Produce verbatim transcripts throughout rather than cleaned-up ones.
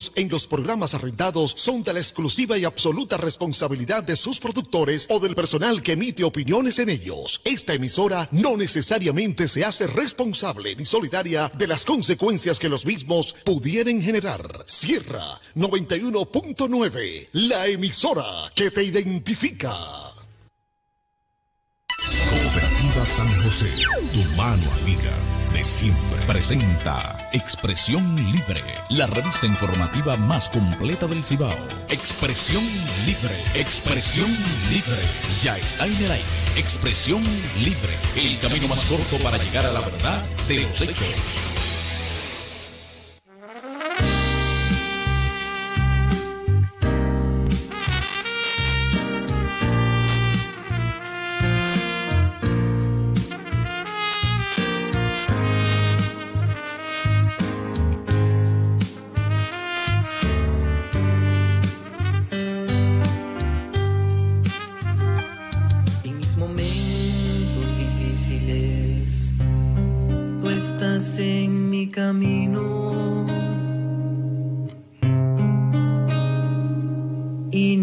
en los programas arrendados son de la exclusiva y absoluta responsabilidad de sus productores o del personal que emite opiniones en ellos. Esta emisora no necesariamente se hace responsable ni solidaria de las consecuencias que los mismos pudieran generar. Sierra noventa y uno punto nueve, la emisora que te identifica. Cooperativa San José, tu mano amiga de siempre, presenta Expresión Libre, la revista informativa más completa del Cibao. Expresión Libre, Expresión Libre, ya está en el aire. Expresión Libre, el camino más corto para llegar a la verdad de los hechos. En mi camino y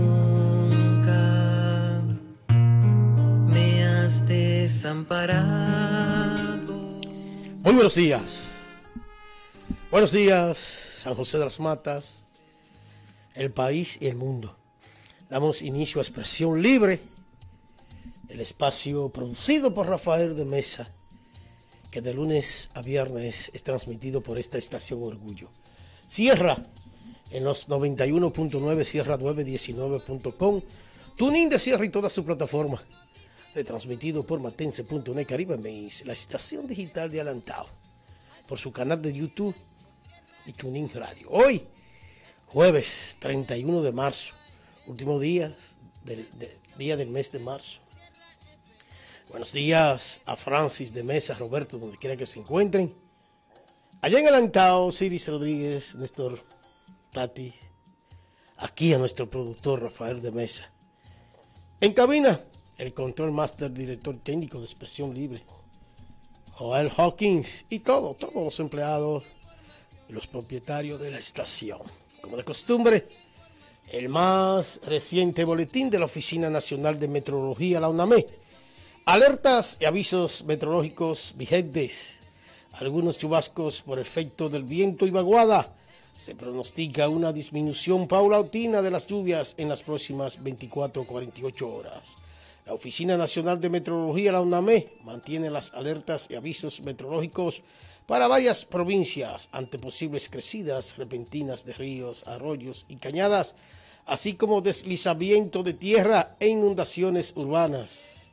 nunca me has desamparado. Muy buenos días. Buenos días, San José de las Matas, el país y el mundo. Damos inicio a Expresión Libre, el espacio producido por Rafael de Mesa, que de lunes a viernes es transmitido por esta estación Orgullo. Sierra en los noventa y uno punto nueve, Sierra nueve diecinueve punto com, Tuning de Sierra y toda su plataforma, retransmitido por matense punto net, Caribe Maze, la estación digital de Alantao, por su canal de YouTube y Tuning Radio. Hoy, jueves treinta y uno de marzo, último día del, de, día del mes de marzo. Buenos días a Francis de Mesa, Roberto, donde quiera que se encuentren. Allá en Alantao, Ciris Rodríguez, Néstor Tati. Aquí a nuestro productor Rafael de Mesa. En cabina, el control master, director técnico de Expresión Libre, Joel Hawkins, y todo, todos los empleados y los propietarios de la estación. Como de costumbre, el más reciente boletín de la Oficina Nacional de Meteorología, la UNAME. Alertas y avisos meteorológicos vigentes. Algunos chubascos por efecto del viento y vaguada. Se pronostica una disminución paulatina de las lluvias en las próximas veinticuatro a cuarenta y ocho horas. La Oficina Nacional de Meteorología, la UNAME, mantiene las alertas y avisos meteorológicos para varias provincias ante posibles crecidas repentinas de ríos, arroyos y cañadas, así como deslizamiento de tierra e inundaciones urbanas.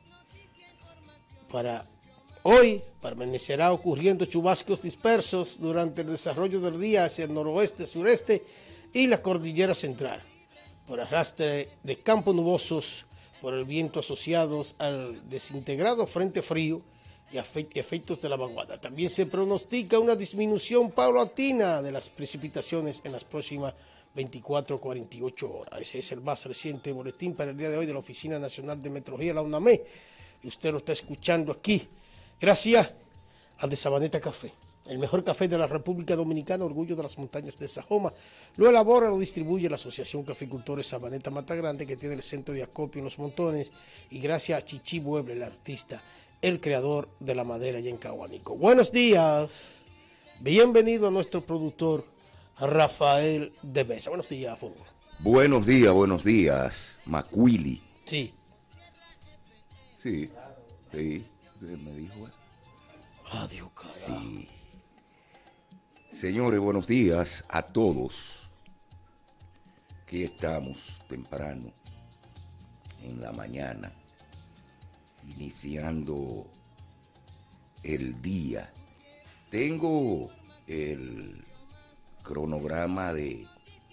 Para hoy permanecerá ocurriendo chubascos dispersos durante el desarrollo del día hacia el noroeste, sureste y la cordillera central, por arrastre de campos nubosos, por el viento asociados al desintegrado frente frío y efectos de la vaguada. También se pronostica una disminución paulatina de las precipitaciones en las próximas veinticuatro a cuarenta y ocho horas. Ese es el más reciente boletín para el día de hoy de la Oficina Nacional de Meteorología, la UNAME. Y usted lo está escuchando aquí, gracias al de Sabaneta Café, el mejor café de la República Dominicana, orgullo de las montañas de Sajoma. Lo elabora, lo distribuye la Asociación Caficultores Sabaneta Mata Grande, que tiene el centro de acopio en Los Montones, y gracias a Chichi Mueble, el artista, el creador de la madera allá en Cahuánico. Buenos días, bienvenido a nuestro productor Rafael de Mesa. Buenos días, Fonga. Buenos días, buenos días, Macuili. Sí. Sí, sí, me dijo. Adiós, carajo. Sí. Señores, buenos días a todos. Aquí estamos temprano, en la mañana, iniciando el día. Tengo el cronograma de,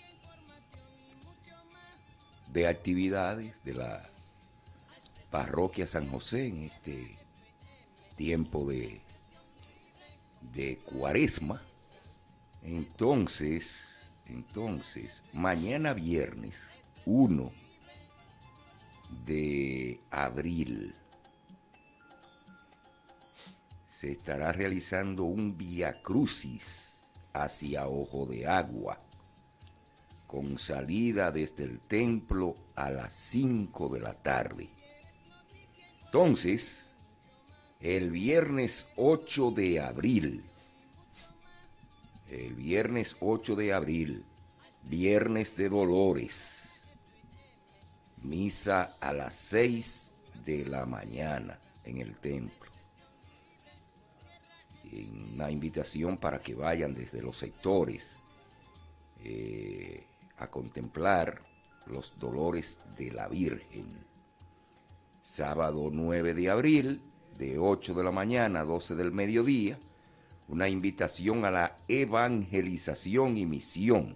de actividades de la Parroquia San José en este tiempo de, de Cuaresma. Entonces, entonces, mañana viernes uno de abril se estará realizando un Vía Crucis hacia Ojo de Agua. con salida desde el templo a las cinco de la tarde. Entonces, el viernes ocho de abril, el viernes ocho de abril, Viernes de Dolores, misa a las seis de la mañana en el templo. Una invitación para que vayan desde los sectores eh, a contemplar los dolores de la Virgen. Sábado nueve de abril, de ocho de la mañana a doce del mediodía, una invitación a la evangelización y misión,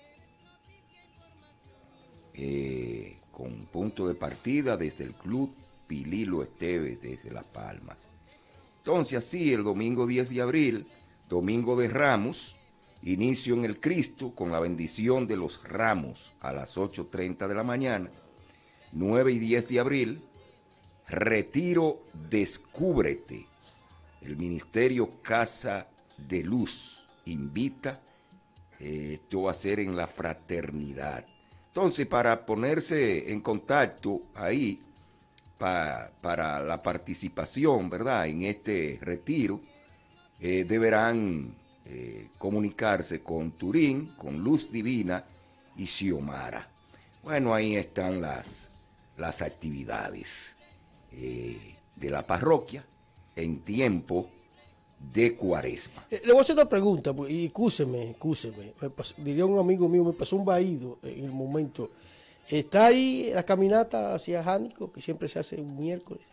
eh, con punto de partida desde el Club Pililo Esteves, desde Las Palmas. Entonces, así, el domingo diez de abril, Domingo de Ramos, inicio en el Cristo con la bendición de los ramos a las ocho treinta de la mañana. nueve y diez de abril, Retiro Descúbrete. El Ministerio Casa de Luz invita, eh, esto va a ser en la Fraternidad. Entonces, para ponerse en contacto ahí, pa, para la participación, ¿verdad?, en este retiro, eh, deberán eh, comunicarse con Turín, con Luz Divina y Xiomara. Bueno, ahí están las, las actividades eh, de la parroquia en tiempo de Cuaresma. Eh, Le voy a hacer una pregunta, pues, y excúseme, excúseme. Me pasó- diría un amigo mío, me pasó un vaído en el momento. ¿Está ahí la caminata hacia Jánico, que siempre se hace un miércoles?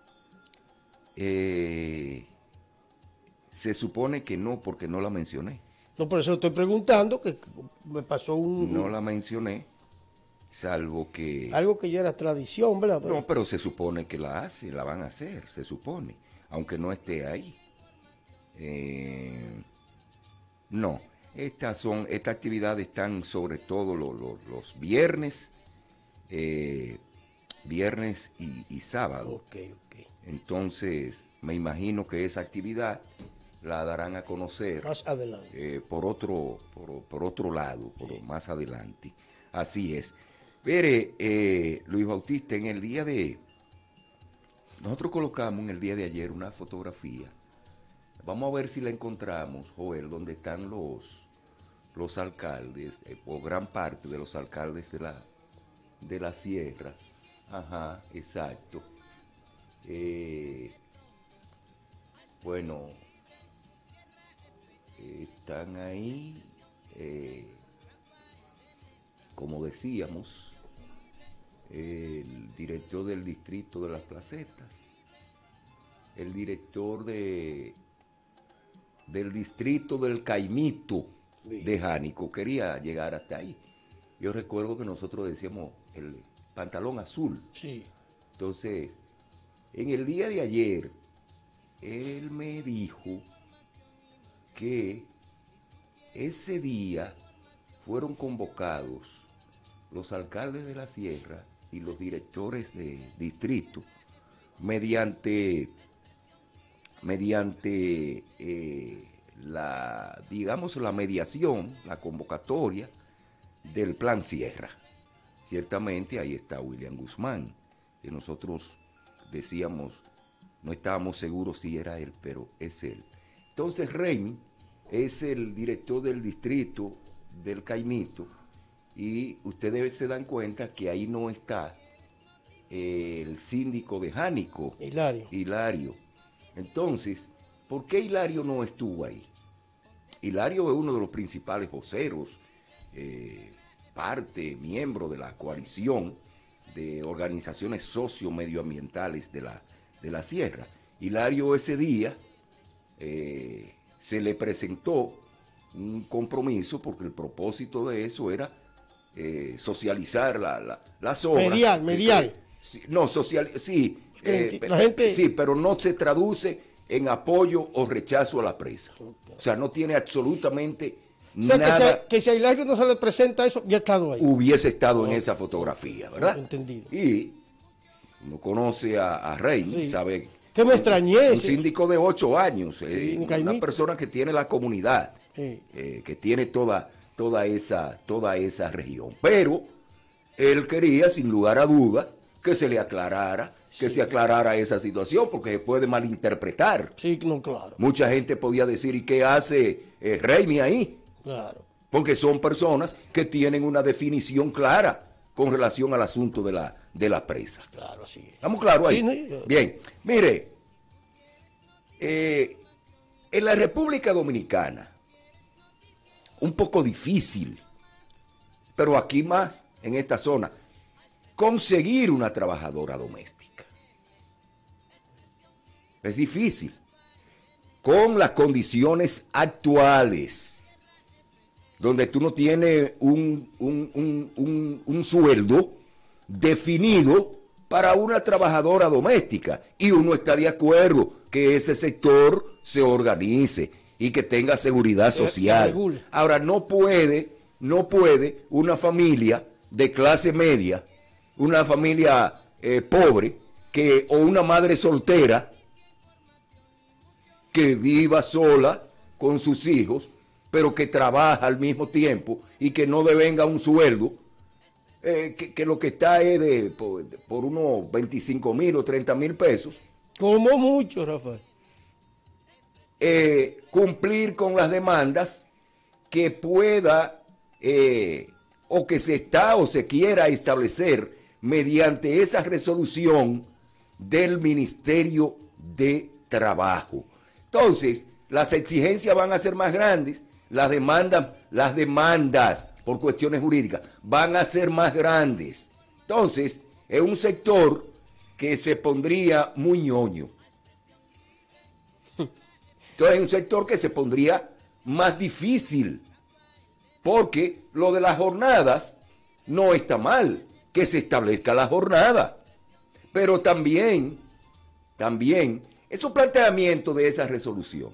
Eh, se supone que no, porque no la mencioné. No, por eso estoy preguntando, que me pasó un, No la mencioné, salvo que... algo que ya era tradición, ¿verdad? No, pero se supone que la hace, la van a hacer, se supone, aunque no esté ahí. Eh, no, estas son, estas actividades están sobre todo lo- lo- los viernes, eh, viernes y, y sábado. Ok, ok. Entonces, me imagino que esa actividad la darán a conocer Más adelante. eh, por otro, por, por otro lado, por más adelante. Así es. Mire, eh, Luis Bautista, en el día de... Nosotros colocamos en el día de ayer una fotografía. Vamos a ver si la encontramos, Joel, donde están los, los alcaldes, eh, o gran parte de los alcaldes de la, de la sierra. Ajá, exacto. Eh, bueno, eh, están ahí, eh, como decíamos, el director del distrito de las Placetas, el director de del distrito del Caimito Sí. de Jánico, quería llegar hasta ahí. Yo recuerdo que nosotros decíamos el pantalón azul. Sí. Entonces, en el día de ayer, él me dijo que ese día fueron convocados los alcaldes de la sierra y los directores de distrito mediante, mediante eh, la, digamos, la mediación, la convocatoria del Plan Sierra. Ciertamente ahí está William Guzmán, que nosotros decíamos, no estábamos seguros si era él, pero es él. Entonces Remy es el director del distrito del Caimito y ustedes se dan cuenta que ahí no está eh, el síndico de Jánico, Hilario. Hilario. Entonces, ¿por qué Hilario no estuvo ahí? Hilario es uno de los principales voceros, eh, parte, miembro de la coalición de organizaciones socio-medioambientales de la, de la sierra. Hilario ese día eh, se le presentó un compromiso porque el propósito de eso era eh, socializar la, la, las obras. Mediar, mediar. Eh, sí, no, social, sí, Que eh, la gente- sí, pero no se traduce en apoyo o rechazo a la presa. O sea, no tiene absolutamente O sea, que nada. si, que si a Hilario no se le presenta eso, ya ha estado ahí. Hubiese estado en esa fotografía, ¿verdad? Entendido. Y uno conoce a, a Rey, Sí. sabe. Que me extrañé. Un sí. síndico de ocho años, eh, Sí, un una caimito. persona que tiene la comunidad, Sí. eh, que tiene toda, toda esa, toda esa región. Pero él quería, sin lugar a duda, que se le aclarara, que Sí. se aclarara esa situación, porque se puede malinterpretar. Sí, no, claro, Mucha gente podía decir, ¿y qué hace eh, Raimi ahí? claro. Porque son personas que tienen una definición clara con relación al asunto de la, de la presa. Claro, así es. ¿Estamos claros ahí? Sí, no, yo- Bien, mire, eh, en la República Dominicana, un poco difícil, pero aquí más, en esta zona, conseguir una trabajadora doméstica. Es difícil. Con las condiciones actuales, donde tú no tienes un, un, un, un, un sueldo definido para una trabajadora doméstica, y uno está de acuerdo que ese sector se organice y que tenga seguridad Se- se social. regule. Ahora, no puede, no puede una familia de clase media, una familia eh, pobre, que, o una madre soltera, que viva sola con sus hijos, pero que trabaja al mismo tiempo y que no devenga un sueldo, eh, que, que lo que está es de, por, por unos veinticinco mil o treinta mil pesos, Como mucho, Rafael. eh, cumplir con las demandas que pueda eh, o que se está o se quiera establecer mediante esa resolución del Ministerio de Trabajo. Entonces, las exigencias van a ser más grandes, las demandas, las demandas por cuestiones jurídicas van a ser más grandes. Entonces, es un sector que se pondría muy ñoño. Entonces, es un sector que se pondría más difícil, porque lo de las jornadas no está mal, que se establezca la jornada, pero también, también, esos planteamientos de esa resolución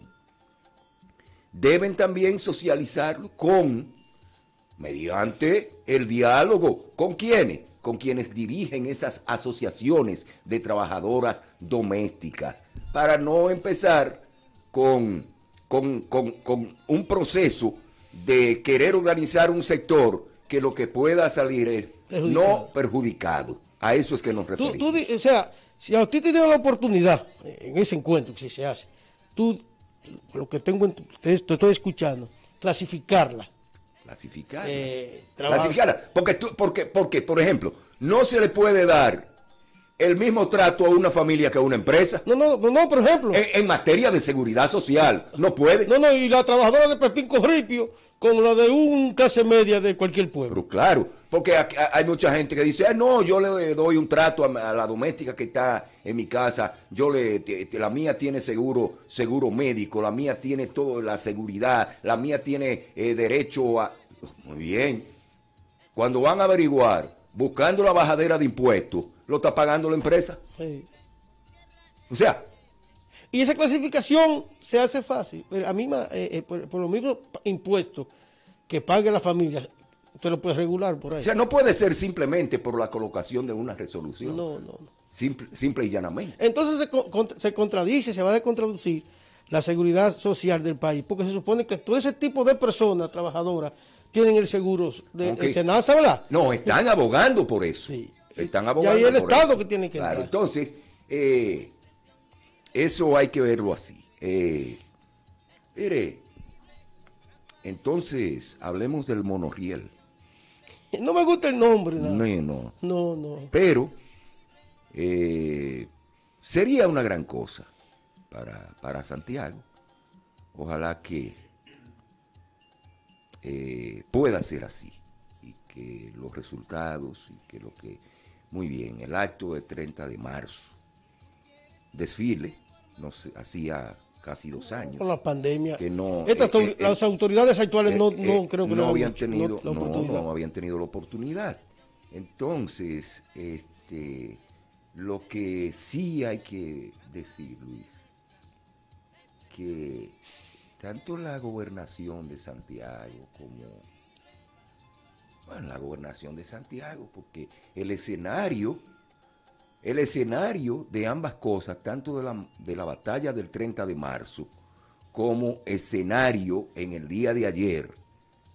deben también socializarlo con, mediante el diálogo, ¿con quiénes? Con quienes dirigen esas asociaciones de trabajadoras domésticas, para no empezar con, con, con, con un proceso de querer organizar un sector que lo que pueda salir es Perjudicado. no perjudicado. A eso es que nos Tú, referimos. tú di- o sea, si a ti te dieron la oportunidad eh, en ese encuentro que si se hace, tú, lo que tengo, en tu- te, te estoy escuchando, clasificarla. Clasificarlas. Eh, trabajo. Clasificarlas. Porque, tú- porque, porque, por ejemplo, no se le puede dar el mismo trato a una familia que a una empresa. No, no, no, no, por ejemplo. En, en materia de seguridad social, no puede. No, no, y la trabajadora de Pepín Corripio con la de un clase media de cualquier pueblo. Pero claro, porque aquí hay mucha gente que dice, ah, no, yo le doy un trato a, a la doméstica que está en mi casa, yo le, te- te- la mía tiene seguro, seguro médico, la mía tiene toda la seguridad, la mía tiene eh, derecho a... Muy bien. Cuando van a averiguar, buscando la bajadera de impuestos, lo está pagando la empresa. Sí. O sea, Y esa clasificación se hace fácil. La misma, eh, eh, por, por los mismos impuestos que pague la familia, usted lo puede regular por ahí. o sea, no puede ser simplemente por la colocación de una resolución. no, no, no. Simple, simple y llanamente. Entonces se, co- contra- se contradice, se va a contradicir la seguridad social del país, porque se supone que todo ese tipo de personas trabajadoras tienen el seguro de Ok. el SENASA, ¿verdad? No, están abogando por eso. Sí. Están Y abogando ahí el por Estado eso. que tiene que Claro, entrar. entonces, eh, eso hay que verlo así. Eh, mire, entonces, hablemos del monorriel. No me gusta el nombre, nada. No, no. No, no. Pero eh, sería una gran cosa para, para Santiago. Ojalá que eh, pueda ser así y que los resultados y que lo que... Muy bien, el acto del treinta de marzo, desfile, no sé, hacía casi dos años. Con la pandemia. Que no, Estas eh, autor- eh, las autoridades actuales no, eh, no eh, creo que no le habían dan tenido la no, oportunidad. no habían tenido la oportunidad. Entonces, este, lo que sí hay que decir, Luis, que tanto la gobernación de Santiago como bueno, la gobernación de Santiago, porque el escenario, el escenario de ambas cosas, tanto de la, de la batalla del treinta de marzo como escenario en el día de ayer,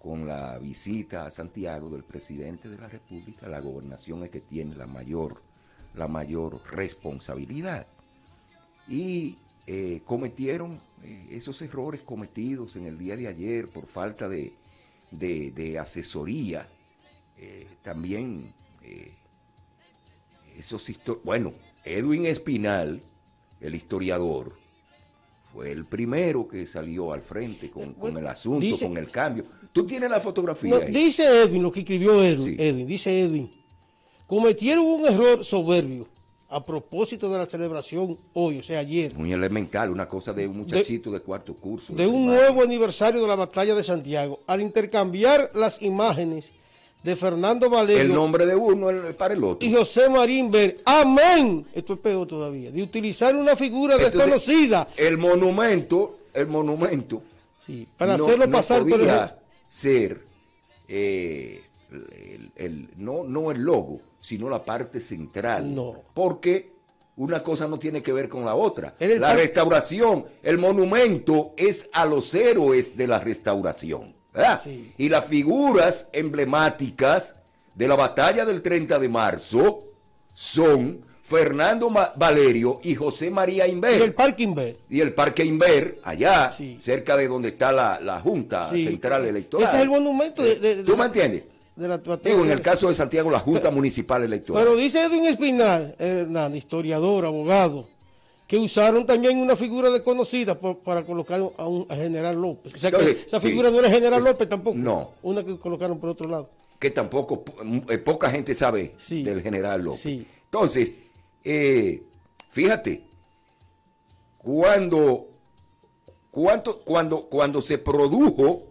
con la visita a Santiago del presidente de la República, la gobernación es que tiene la mayor, la mayor responsabilidad. Y eh, cometieron eh, esos errores cometidos en el día de ayer por falta de, de, de asesoría. Eh, también, eh, esos histor- bueno, Edwin Espinal, el historiador, fue el primero que salió al frente con, con el asunto, dice, con el cambio. ¿Tú tienes la fotografía no, ahí? dice Edwin, lo que escribió Edwin, Sí. Edwin, dice Edwin, cometieron un error soberbio a propósito de la celebración hoy, o sea, ayer, Muy elemental, una cosa de un muchachito de, de cuarto curso. de un primaria. nuevo aniversario de la batalla de Santiago, al intercambiar las imágenes de Fernando Valerio El nombre de uno el- para el otro. y José Marín Ver, amén, esto es peor todavía, de utilizar una figura Entonces, desconocida, El monumento, el monumento, sí, para no, hacerlo no pasar por podía el... ser eh, el, el- no, no el logo, sino la parte central. No. Porque una cosa no tiene que ver con la otra. Era el La par- restauración, el monumento es a los héroes de la restauración, ¿verdad? Sí. Y las figuras emblemáticas de la batalla del treinta de marzo son Fernando Ma- Valerio y José María Inver. y el Parking Ver. Y el Parque Inver, allá, Sí. cerca de donde está la, la Junta Sí. Central Electoral. Ese es el monumento de, de- de ¿Tú la- me entiendes? de la batalla. Digo, en el caso de Santiago, la Junta Municipal Electoral. Pero dice Edwin Espinal, Hernández, historiador, abogado, que usaron también una figura desconocida por- para colocar a un a General López. O sea, que Entonces, esa sí, figura no era General es- López tampoco. no. Una que colocaron por otro lado. Que tampoco, eh, poca gente sabe Sí. del general López. Sí. Entonces, eh, fíjate, cuando, cuánto, cuando, cuando se produjo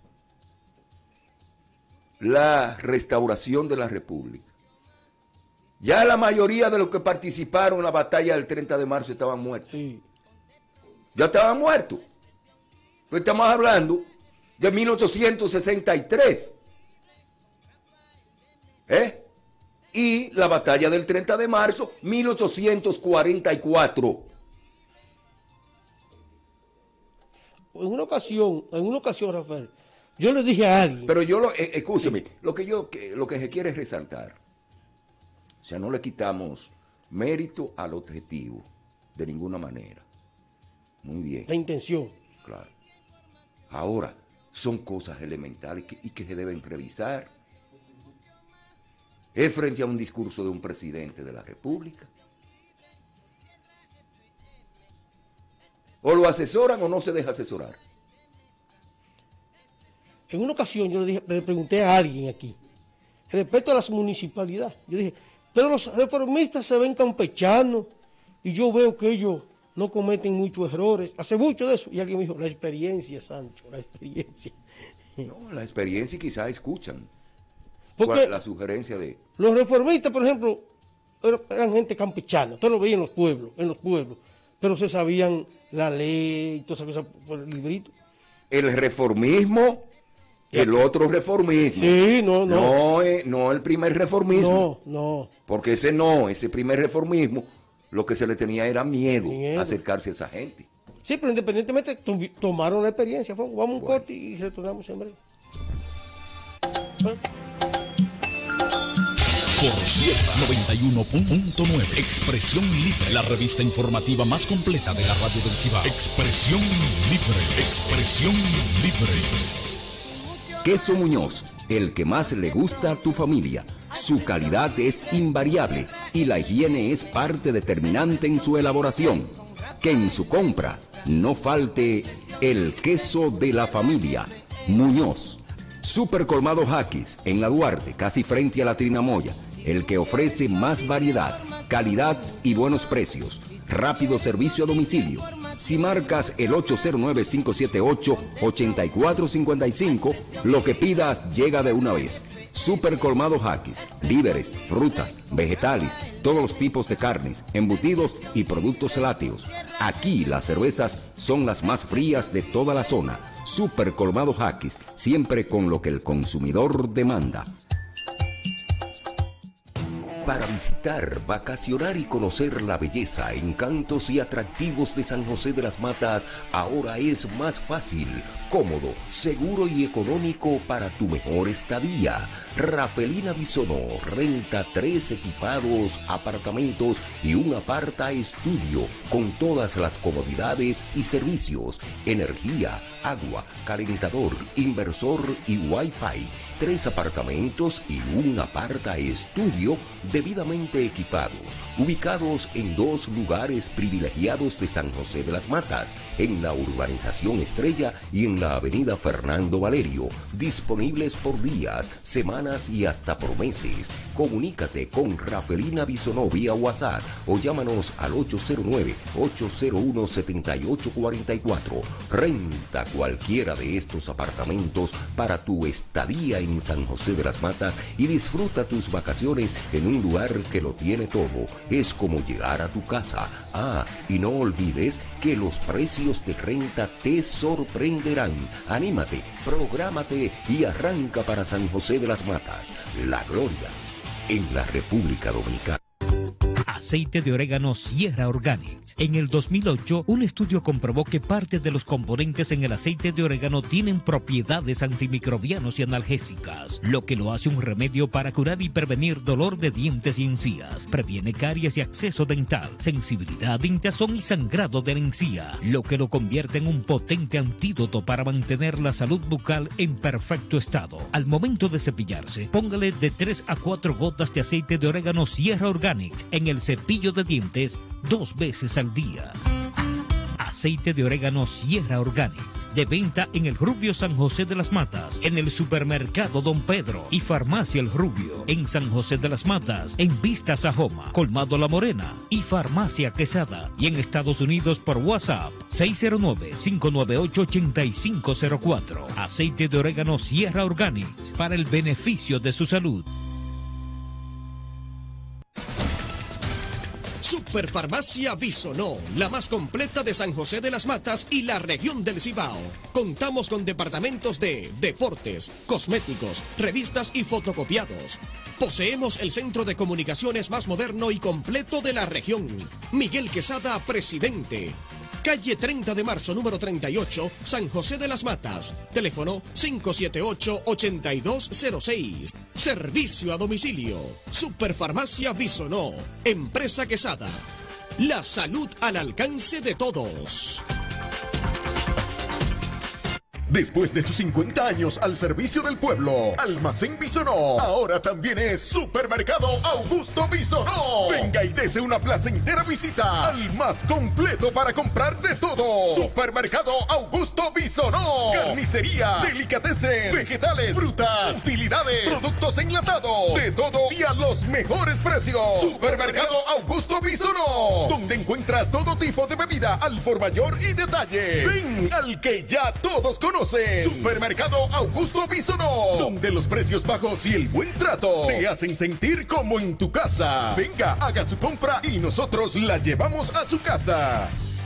la restauración de la República, ya la mayoría de los que participaron en la batalla del treinta de marzo estaban muertos. Sí. Ya estaban muertos. Pues estamos hablando de mil ochocientos sesenta y tres. ¿Eh? Y la batalla del treinta de marzo, mil ochocientos cuarenta y cuatro. En una ocasión, en una ocasión, Rafael, yo le dije a alguien, Pero yo, lo, eh, escúcheme, lo que yo, que- lo que se quiere es resaltar. O sea, no le quitamos mérito al objetivo, de ninguna manera. Muy bien, la intención. claro. Ahora, son cosas elementales que- y que se deben revisar. Es frente a un discurso de un presidente de la República. O lo asesoran o no se deja asesorar. En una ocasión yo le, dije, le pregunté a alguien aquí, respecto a las municipalidades, yo dije, pero los reformistas se ven campechanos y yo veo que ellos no cometen muchos errores, hace mucho de eso. Y alguien me dijo, la experiencia, Sancho, la experiencia. No, la experiencia y quizás escuchan Porque cuál- la sugerencia de... los reformistas, por ejemplo, eran, eran gente campechana, usted lo veía en los pueblos, en los pueblos, pero se sabían la ley y todas esas cosas por el librito. El reformismo, el otro reformismo. Sí, no, no. No, eh, no el primer reformismo. No, no. Porque ese no, ese primer reformismo, lo que se le tenía era miedo, Miedo. a acercarse a esa gente. Sí, pero independientemente tu- tomaron la experiencia. Fue, vamos a un corte y retornamos en breve. Bueno, Por Sierra noventa y uno punto nueve. Expresión Libre. La revista informativa más completa de la radio del Cibao. Expresión Libre. Expresión Libre. Queso Muñoz, el que más le gusta a tu familia. Su calidad es invariable y la higiene es parte determinante en su elaboración. Que en su compra no falte el queso de la familia. Muñoz. Super Colmado Jaquis, en la Duarte, casi frente a la Trinamoya. El que ofrece más variedad, calidad y buenos precios. Rápido servicio a domicilio. Si marcas el ocho cero nueve, cinco siete ocho, ocho cuatro cinco cinco, lo que pidas llega de una vez. Super Colmado Jaquis, víveres, frutas, vegetales, todos los tipos de carnes, embutidos y productos lácteos. Aquí las cervezas son las más frías de toda la zona. Super Colmado Jaquis, siempre con lo que el consumidor demanda. Para visitar, vacacionar y conocer la belleza, encantos y atractivos de San José de las Matas, ahora es más fácil. cómodo, seguro y económico para tu mejor estadía. Rafelina Bisonó renta tres equipados apartamentos y un aparta estudio con todas las comodidades y servicios, energía, agua, calentador, inversor y wifi. Tres apartamentos y un aparta estudio debidamente equipados, ubicados en dos lugares privilegiados de San José de las Matas, en la urbanización Estrella y en la avenida Fernando Valerio, disponibles por días, semanas y hasta por meses. Comunícate con Rafelina Bisonó vía WhatsApp o llámanos al ocho cero nueve, ocho cero uno, siete ocho cuatro cuatro. Renta cualquiera de estos apartamentos para tu estadía en San José de las Matas y disfruta tus vacaciones en un lugar que lo tiene todo. Es como llegar a tu casa. Ah, y no olvides que los precios de renta te sorprenderán. Anímate, prográmate y arranca para San José de las Matas, La Gloria, en la República Dominicana. Aceite de orégano Sierra Organics. En el dos mil ocho, un estudio comprobó que parte de los componentes en el aceite de orégano tienen propiedades antimicrobianas y analgésicas, lo que lo hace un remedio para curar y prevenir dolor de dientes y encías. Previene caries y acceso dental, sensibilidad, hinchazón y sangrado de la encía, lo que lo convierte en un potente antídoto para mantener la salud bucal en perfecto estado. Al momento de cepillarse, póngale de tres a cuatro gotas de aceite de orégano Sierra Organics en el cepillo de dientes dos veces al día. Aceite de orégano Sierra Organics, de venta en el Rubio San José de las Matas, en el Supermercado Don Pedro y Farmacia El Rubio, en San José de las Matas, en Vista Sajoma, Colmado La Morena y Farmacia Quesada, y en Estados Unidos por WhatsApp seis cero nueve, cinco nueve ocho, ocho cinco cero cuatro. Aceite de orégano Sierra Organics, para el beneficio de su salud. Superfarmacia Bisonó, la más completa de San José de las Matas y la región del Cibao. Contamos con departamentos de deportes, cosméticos, revistas y fotocopiados. Poseemos el centro de comunicaciones más moderno y completo de la región. Miguel Quesada, presidente. Calle treinta de marzo, número treinta y ocho, San José de las Matas. Teléfono cinco siete ocho, ocho dos cero seis. Servicio a domicilio. Superfarmacia Bisonó. Empresa Quesada. La salud al alcance de todos. Después de sus cincuenta años al servicio del pueblo, Almacén Bisonó ahora también es Supermercado Augusto Bisonó. Venga y dese una placentera visita al más completo para comprar de todo. Supermercado Augusto Bisonó. Carnicería, delicatessen, vegetales, frutas, utilidades, productos enlatados, de todo y a los mejores precios. Supermercado Augusto Bisonó, donde encuentras todo tipo de bebida al por mayor y detalle. Ven al que ya todos conocen. Supermercado Augusto Bisonó, donde los precios bajos y el buen trato te hacen sentir como en tu casa. Venga, haga su compra y nosotros la llevamos a su casa.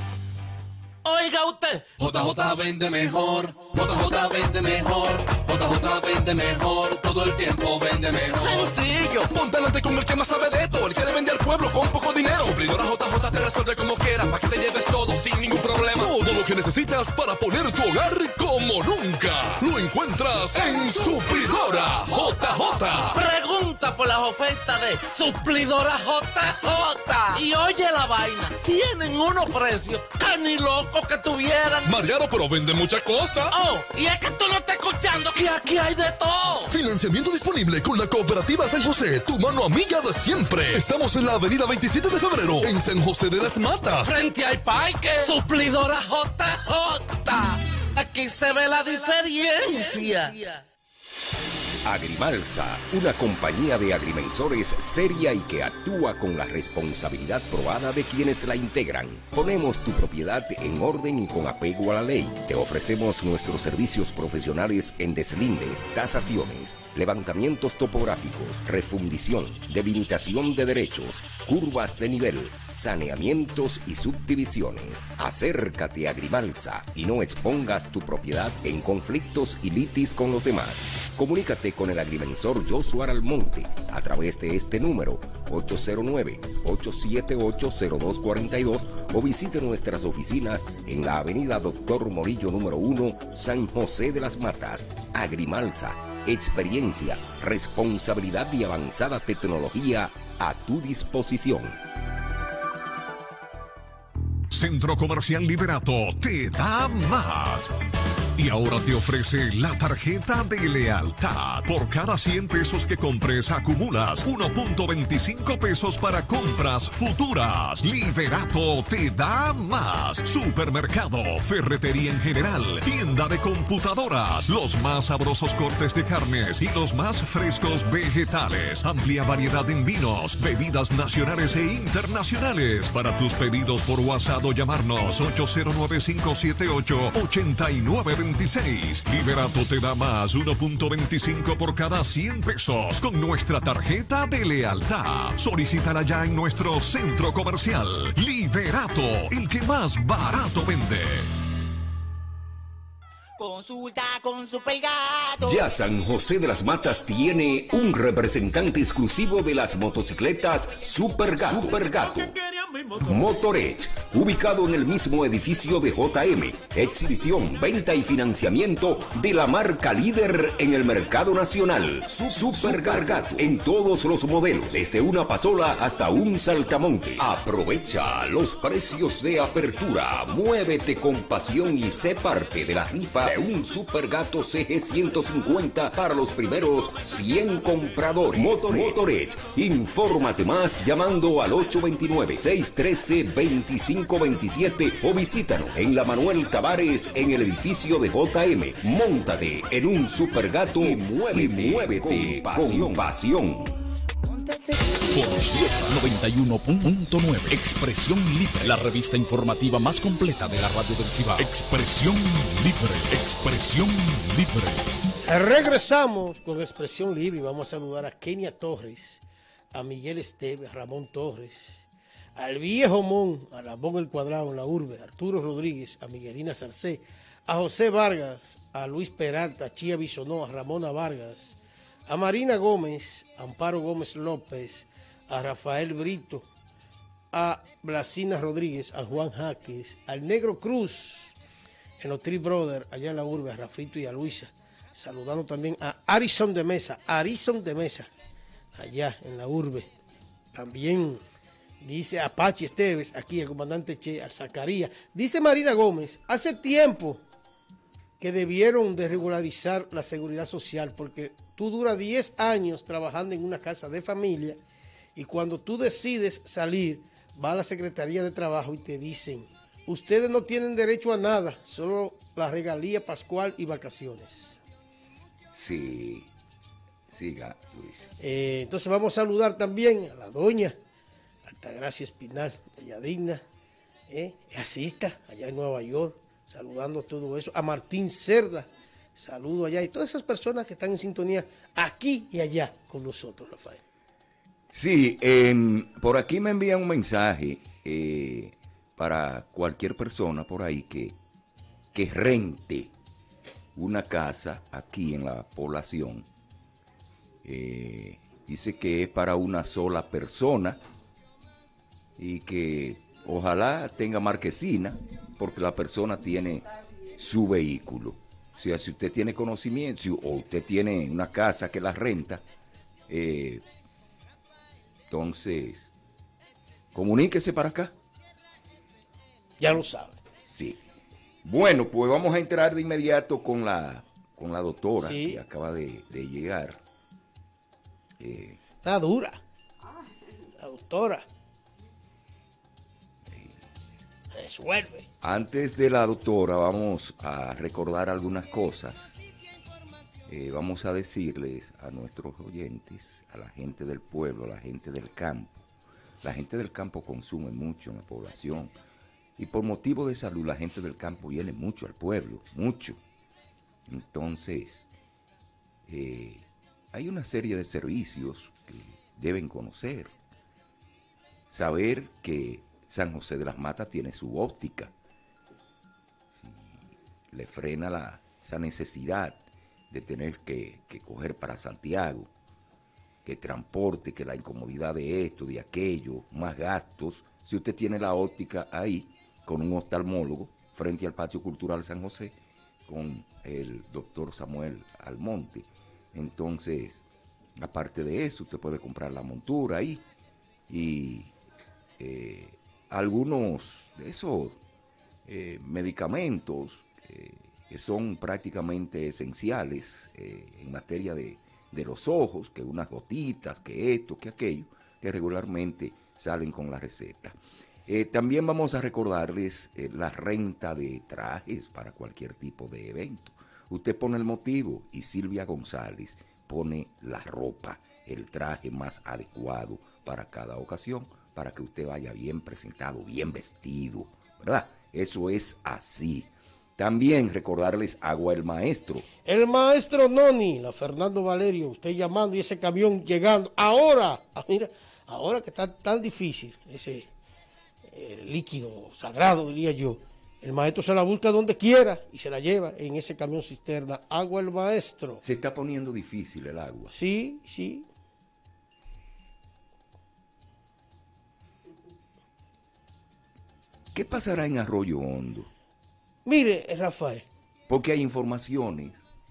Oiga usted, J J vende mejor, J J vende mejor, J J vende mejor, todo el tiempo vende mejor. Sencillo, ponte delante con el que más sabe de esto, el que le vende al pueblo con poco dinero. Suplidora J J te resuelve como quieras, para que te lleves todo sin ningún problema. Todo lo que necesitas para poner tu hogar como nunca, lo encuentras en Suplidora J J. Pregunta por las ofertas de Suplidora J J. Y oye la vaina, tienen unos precios que ni loco que tuvieran. Mariano, pero vende muchas cosas. Oh, y es que tú no estás escuchando que aquí hay de todo. Financiamiento disponible con la Cooperativa San José, tu mano amiga de siempre. Estamos en la avenida veintisiete de febrero, en San José de las Matas. Frente al parque. Suplidora J J. Aquí se ve la diferencia. Agrimalsa, una compañía de agrimensores seria y que actúa con la responsabilidad probada de quienes la integran. Ponemos tu propiedad en orden y con apego a la ley. Te ofrecemos nuestros servicios profesionales en deslindes, tasaciones, levantamientos topográficos, refundición, delimitación de derechos, curvas de nivel, saneamientos y subdivisiones. Acércate a Agrimalsa y no expongas tu propiedad en conflictos y litis con los demás. Comunícate con el agrimensor Joshua Almonte a través de este número ocho cero nueve, ocho siete ocho, cero dos cuatro dos o visite nuestras oficinas en la avenida Doctor Morillo número uno, San José de las Matas. Agrimalsa, experiencia, responsabilidad y avanzada tecnología a tu disposición. Centro Comercial Liberato te da más. Y ahora te ofrece la tarjeta de lealtad. Por cada cien pesos que compres, acumulas uno punto veinticinco pesos para compras futuras. Liberato te da más. Supermercado, ferretería en general, tienda de computadoras, los más sabrosos cortes de carnes y los más frescos vegetales. Amplia variedad en vinos, bebidas nacionales e internacionales. Para tus pedidos por WhatsApp o llamarnos ocho cero nueve, cinco siete ocho, ocho nueve dos seis. Liberato te da más uno punto veinticinco por cada cien pesos con nuestra tarjeta de lealtad. Solicítala ya en nuestro centro comercial. Liberato, el que más barato vende. Consulta con Supergato. Ya San José de las Matas tiene un representante exclusivo de las motocicletas Supergato. Supergato. Motoredge, ubicado en el mismo edificio de J M, exhibición, venta y financiamiento de la marca líder en el mercado nacional. Supergato, en todos los modelos, desde una pasola hasta un saltamonte. Aprovecha los precios de apertura, muévete con pasión y sé parte de la rifa de un Supergato C G ciento cincuenta para los primeros cien compradores. Motoredge, infórmate más llamando al ocho dos nueve, seis uno tres, dos cinco dos siete o visítanos en la Manuel Tavares en el edificio de J M. Móntate en un Supergato y muévete, y muévete con pasión. Con pasión. Por Sierra noventa y uno punto nueve, Expresión Libre, la revista informativa más completa de la radio del Cibao. Expresión Libre, Expresión Libre. Regresamos con Expresión Libre y vamos a saludar a Kenia Torres, a Miguel Esteves, a Ramón Torres, al Viejo Mon, a Ramón El Cuadrado en la urbe, a Arturo Rodríguez, a Miguelina Sarcé, a José Vargas, a Luis Peralta, a Chía Bisonó, a Ramona Vargas, a Marina Gómez, a Amparo Gómez López, a Rafael Brito, a Blasina Rodríguez, a Juan Jaques, al Negro Cruz, en los Three Brothers, allá en la urbe, a Rafito y a Luisa, saludando también a Arison de Mesa, Arison de Mesa, allá en la urbe, también dice Apache Esteves, aquí el comandante Che, al Zacarías, dice Marina Gómez, hace tiempo que debieron de regularizar la seguridad social, porque tú duras diez años trabajando en una casa de familia y cuando tú decides salir, va a la Secretaría de Trabajo y te dicen, ustedes no tienen derecho a nada, solo la regalía pascual y vacaciones. Sí, siga, Luis. Eh, entonces vamos a saludar también a la doña Altagracia Espinal, doña Digna, eh, asista allá en Nueva York, saludando todo eso, a Martín Cerda, saludo allá, y todas esas personas que están en sintonía aquí y allá con nosotros, Rafael. Sí, eh, por aquí me envían un mensaje eh, para cualquier persona por ahí que, que rente una casa aquí en la población. Eh, dice que es para una sola persona y que ojalá tenga marquesina porque la persona tiene su vehículo. O sea, si usted tiene conocimiento si, o usted tiene una casa que la renta, eh, entonces comuníquese para acá. Ya lo sabe. Sí. Bueno, pues vamos a entrar de inmediato con la, con la doctora sí. que acaba de, de llegar. Eh, Está dura. La doctora. Resuelve. Antes de la doctora vamos a recordar algunas cosas. Eh, vamos a decirles a nuestros oyentes, a la gente del pueblo, a la gente del campo. La gente del campo consume mucho en la población y por motivo de salud la gente del campo viene mucho al pueblo, mucho. Entonces, eh, hay una serie de servicios que deben conocer. Saber que San José de las Matas tiene su óptica. Si le frena la, esa necesidad de tener que, que coger para Santiago, que transporte, que la incomodidad de esto, de aquello, más gastos, si usted tiene la óptica ahí, con un oftalmólogo, frente al Patio Cultural San José, con el doctor Samuel Almonte. Entonces, aparte de eso, usted puede comprar la montura ahí y eh, algunos de esos eh, medicamentos eh, que son prácticamente esenciales eh, en materia de, de los ojos, que unas gotitas, que esto, que aquello, que regularmente salen con la receta. Eh, también vamos a recordarles eh, la renta de trajes para cualquier tipo de evento. Usted pone el motivo y Silvia González pone la ropa, el traje más adecuado para cada ocasión, para que usted vaya bien presentado, bien vestido, ¿verdad? Eso es así. También recordarles Agua el Maestro. El maestro Noni, la Fernando Valerio, usted llamando y ese camión llegando. Ahora, mira, ahora que está tan difícil ese eh, líquido sagrado, diría yo. El maestro se la busca donde quiera y se la lleva en ese camión cisterna. Agua el Maestro. Se está poniendo difícil el agua. Sí, sí. ¿Qué pasará en Arroyo Hondo? Mire, Rafael. Porque hay informaciones.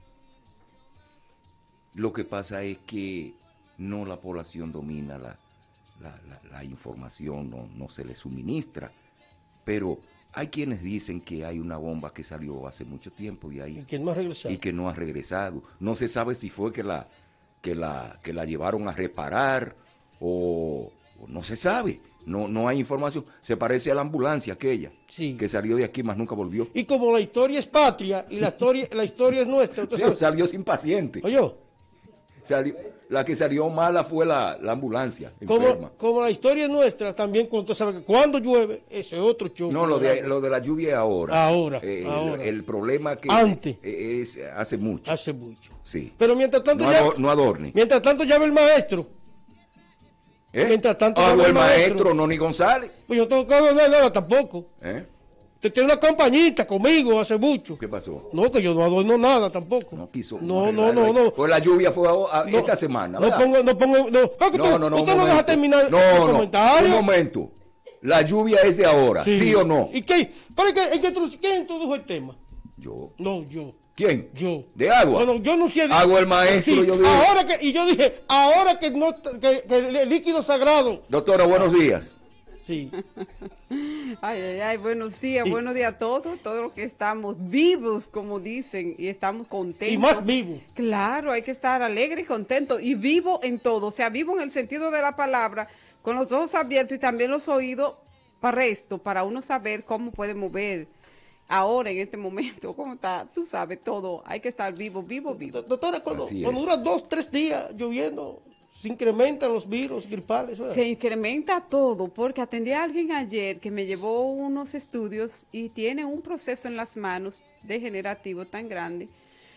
Lo que pasa es que no la población domina la, la, la, la información, no, no se le suministra. Pero hay quienes dicen que hay una bomba que salió hace mucho tiempo de ahí. Y que no ha regresado. Y que no ha regresado. No se sabe si fue que la, que la, que la llevaron a reparar o, o no se sabe. No, no hay información. Se parece a la ambulancia aquella, sí, que salió de aquí más nunca volvió. Y como la historia es patria y la historia, la historia es nuestra. Usted sabe. Salió sin paciente. Oye. Salió, la que salió mala fue la, la ambulancia. Como, como la historia es nuestra, también cuando usted sabe que cuando llueve, ese es otro show. No, lo de, lo de la lluvia es ahora. Ahora, eh, ahora. El, el problema que Antes. Es, es hace mucho. Hace mucho. Sí. Pero mientras tanto no, ya, ador, no adorne. Mientras tanto ya ve el maestro. ¿Eh? Mientras tanto ah, ya ve el maestro, maestro Noni González. Pues yo no tengo que adornar nada tampoco. ¿Eh? Usted tiene una campañita conmigo hace mucho. ¿Qué pasó? No, que yo no adorno nada tampoco. No quiso. No, no, no, no. Pues la lluvia fue a, a no, esta semana. No pongo, no pongo, no. No, usted, no, no. Usted no deja terminar no, el no, comentario. Un momento. La lluvia es de ahora, ¿sí, ¿sí o no? ¿Y qué? ¿Para qué? ¿En qué ¿Quién introdujo el tema? Yo. No, yo. ¿Quién? Yo. ¿De agua? Bueno, yo no sé. Agua el maestro, sí, yo dije. Ahora que, y yo dije, ahora que no, que, que el líquido sagrado. Doctora, buenos días. Sí. Ay, ay, ay, buenos días, y, buenos días a todos, todos los que estamos vivos, como dicen, y estamos contentos. Y más vivos. Claro, hay que estar alegre y contento, y vivo en todo, o sea, vivo en el sentido de la palabra, con los ojos abiertos y también los oídos para esto, para uno saber cómo puede mover ahora, en este momento, cómo está, tú sabes, todo, hay que estar vivo, vivo, vivo. Doctora, cuando, cuando dura dos, tres días lloviendo, se incrementan los virus gripales, ¿verdad? Se incrementa todo, porque atendí a alguien ayer que me llevó unos estudios y tiene un proceso en las manos degenerativo tan grande.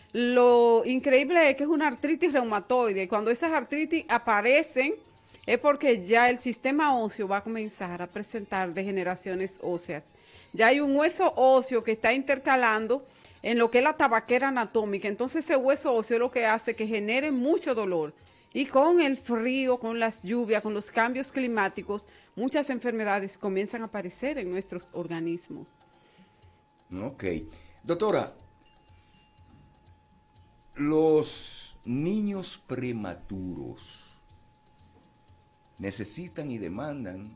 Lo increíble es que es una artritis reumatoide, y cuando esas artritis aparecen es porque ya el sistema óseo va a comenzar a presentar degeneraciones óseas. Ya hay un hueso óseo que está intercalando en lo que es la tabaquera anatómica, entonces ese hueso óseo es lo que hace que genere mucho dolor. Y con el frío, con las lluvias, con los cambios climáticos, muchas enfermedades comienzan a aparecer en nuestros organismos. Ok. Doctora, los niños prematuros necesitan y demandan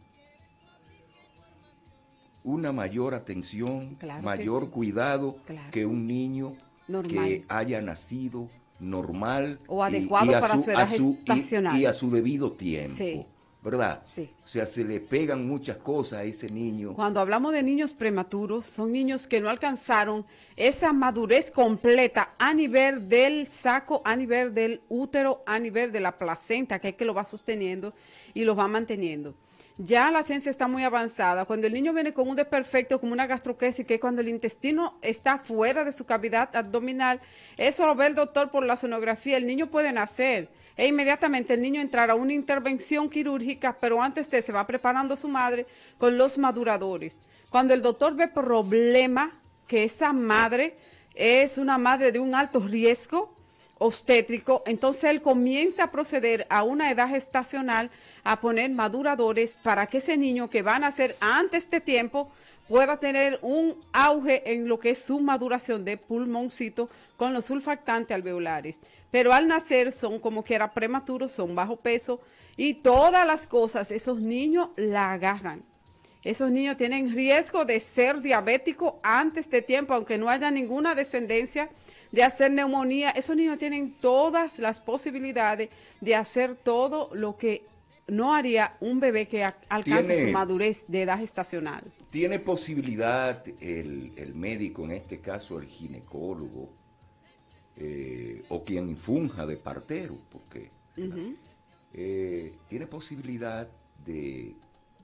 una mayor atención, claro mayor sí. cuidado claro. que un niño Normal. que haya nacido normal o adecuado y, y para su, su edad gestacional y, y a su debido tiempo, sí. ¿verdad? Sí. O sea, se le pegan muchas cosas a ese niño. Cuando hablamos de niños prematuros, son niños que no alcanzaron esa madurez completa a nivel del saco, a nivel del útero, a nivel de la placenta, que es que lo va sosteniendo y lo va manteniendo. Ya la ciencia está muy avanzada. Cuando el niño viene con un desperfecto, como una gastroquesis, que es cuando el intestino está fuera de su cavidad abdominal, eso lo ve el doctor por la sonografía. El niño puede nacer e inmediatamente el niño entrará a una intervención quirúrgica, pero antes de se va preparando su madre con los maduradores. Cuando el doctor ve problema, que esa madre es una madre de un alto riesgo, obstétrico, entonces él comienza a proceder a una edad gestacional a poner maduradores para que ese niño que va a nacer antes de tiempo pueda tener un auge en lo que es su maduración de pulmoncito con los sulfactantes alveolares. Pero al nacer son como que era prematuros, son bajo peso y todas las cosas, esos niños la agarran. Esos niños tienen riesgo de ser diabéticos antes de tiempo, aunque no haya ninguna descendencia de hacer neumonía. Esos niños tienen todas las posibilidades de hacer todo lo que no haría un bebé que alcance Tiene, su madurez de edad gestacional. ¿Tiene posibilidad el, el médico, en este caso el ginecólogo, eh, o quien funja de partero, porque uh-huh. eh, tiene posibilidad de,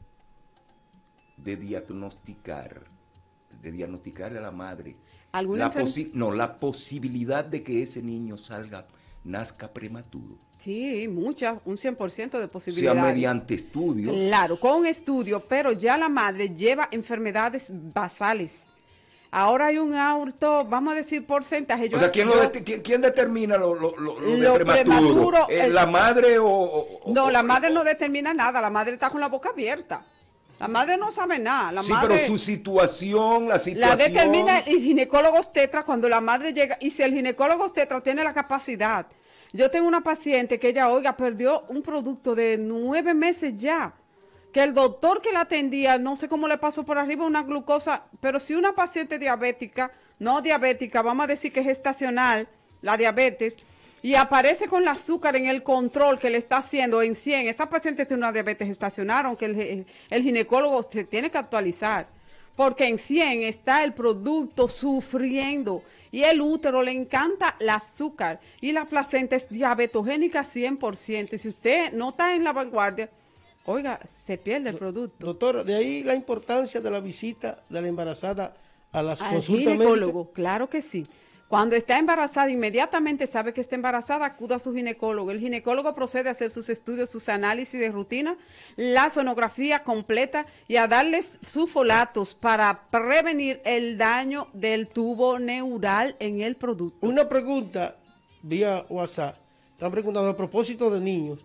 de diagnosticar, de diagnosticarle a la madre la, posi no, la posibilidad de que ese niño salga, nazca prematuro? Sí, muchas, un cien por ciento de posibilidades. O sea, mediante estudios. Claro, con estudio, pero ya la madre lleva enfermedades basales. Ahora hay un alto, vamos a decir, porcentaje. Yo, o sea, ¿quién, yo, lo de, ¿quién, ¿quién determina lo, lo, lo, lo, lo de prematuro? prematuro ¿Eh, el, ¿La madre o, o...? No, o, la madre o, no determina nada, la madre está con la boca abierta. La madre no sabe nada. La sí, madre, pero su situación, la situación... La determina el ginecólogo obstetra cuando la madre llega, y si el ginecólogo obstetra tiene la capacidad. Yo tengo una paciente que ella, oiga, perdió un producto de nueve meses ya, que el doctor que la atendía, no sé cómo le pasó por arriba una glucosa, pero si una paciente diabética, no diabética, vamos a decir que es gestacional, la diabetes, y aparece con el azúcar en el control que le está haciendo en cien, esa paciente tiene una diabetes gestacional, aunque el, el ginecólogo se tiene que actualizar, porque en cien está el producto sufriendo, y el útero le encanta el azúcar, y la placenta es diabetogénica cien por ciento, y si usted no está en la vanguardia, oiga, se pierde el producto. Doctora, de ahí la importancia de la visita de la embarazada a las Al consultas ginecólogo, médicas. claro que sí. Cuando está embarazada, inmediatamente sabe que está embarazada, acuda a su ginecólogo. El ginecólogo procede a hacer sus estudios, sus análisis de rutina, la sonografía completa y a darles sulfolatos para prevenir el daño del tubo neural en el producto. Una pregunta vía WhatsApp. Están preguntando a propósito de niños.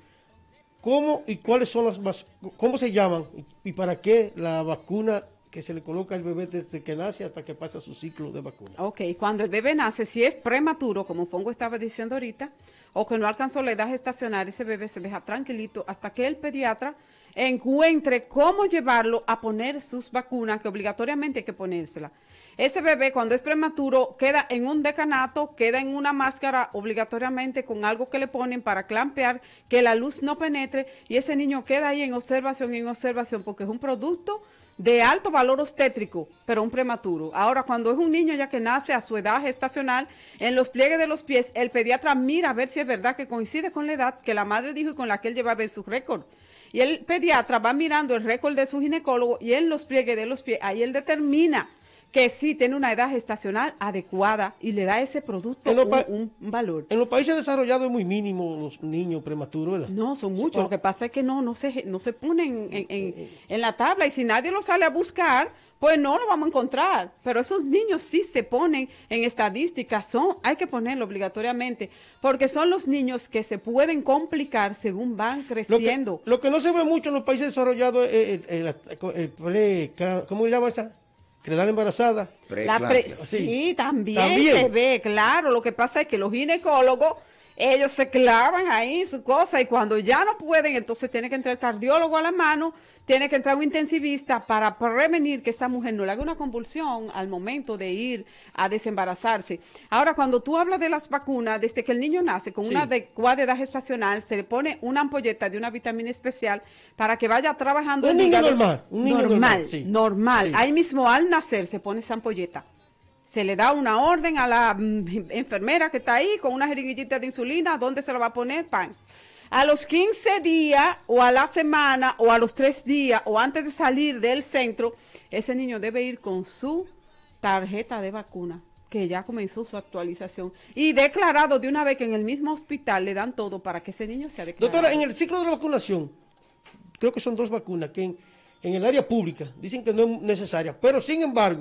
¿Cómo y cuáles son las, cómo se llaman y para qué la vacuna que se le coloca al bebé desde que nace hasta que pasa su ciclo de vacuna? Ok, cuando el bebé nace, si es prematuro, como Fongo estaba diciendo ahorita, o que no alcanzó la edad gestacional, ese bebé se deja tranquilito hasta que el pediatra encuentre cómo llevarlo a poner sus vacunas, que obligatoriamente hay que ponérsela. Ese bebé cuando es prematuro queda en un decanato, queda en una máscara obligatoriamente con algo que le ponen para clampear, que la luz no penetre y ese niño queda ahí en observación, en observación, porque es un producto de alto valor obstétrico, pero un prematuro. Ahora, cuando es un niño ya que nace a su edad gestacional, en los pliegues de los pies, el pediatra mira a ver si es verdad que coincide con la edad que la madre dijo y con la que él llevaba en su récord. Y el pediatra va mirando el récord de su ginecólogo y en los pliegues de los pies, ahí él determina que sí tiene una edad gestacional adecuada y le da ese producto un, un valor. En los países desarrollados es muy mínimo los niños prematuros, ¿verdad? No, son muchos. Lo que pasa es que no, no se, no se ponen en, en, en la tabla y si nadie lo sale a buscar, pues no lo vamos a encontrar. Pero esos niños sí se ponen en estadísticas, son, hay que ponerlo obligatoriamente, porque son los niños que se pueden complicar según van creciendo. Lo que, lo que no se ve mucho en los países desarrollados es el, el, el, el ¿cómo se llama esa? Quedar embarazada. La pre sí, sí también, también se ve, claro. Lo que pasa es que los ginecólogos, ellos se clavan ahí su cosa y cuando ya no pueden, entonces tiene que entrar el cardiólogo a la mano, tiene que entrar un intensivista para prevenir que esa mujer no le haga una convulsión al momento de ir a desembarazarse. Ahora, cuando tú hablas de las vacunas, desde que el niño nace con sí. una adecuada edad gestacional, se le pone una ampolleta de una vitamina especial para que vaya trabajando. Un niño normal. Un niño normal, normal. Sí. normal. Sí. Ahí mismo al nacer se pone esa ampolleta. Se le da una orden a la mm, enfermera que está ahí con una jeringuillita de insulina, ¿dónde se la va a poner? Pan. A los quince días o a la semana o a los tres días o antes de salir del centro, ese niño debe ir con su tarjeta de vacuna, que ya comenzó su actualización. Y declarado de una vez que en el mismo hospital le dan todo para que ese niño sea declarado. Doctora, en el ciclo de la vacunación, creo que son dos vacunas que en, en el área pública dicen que no es necesaria, pero sin embargo,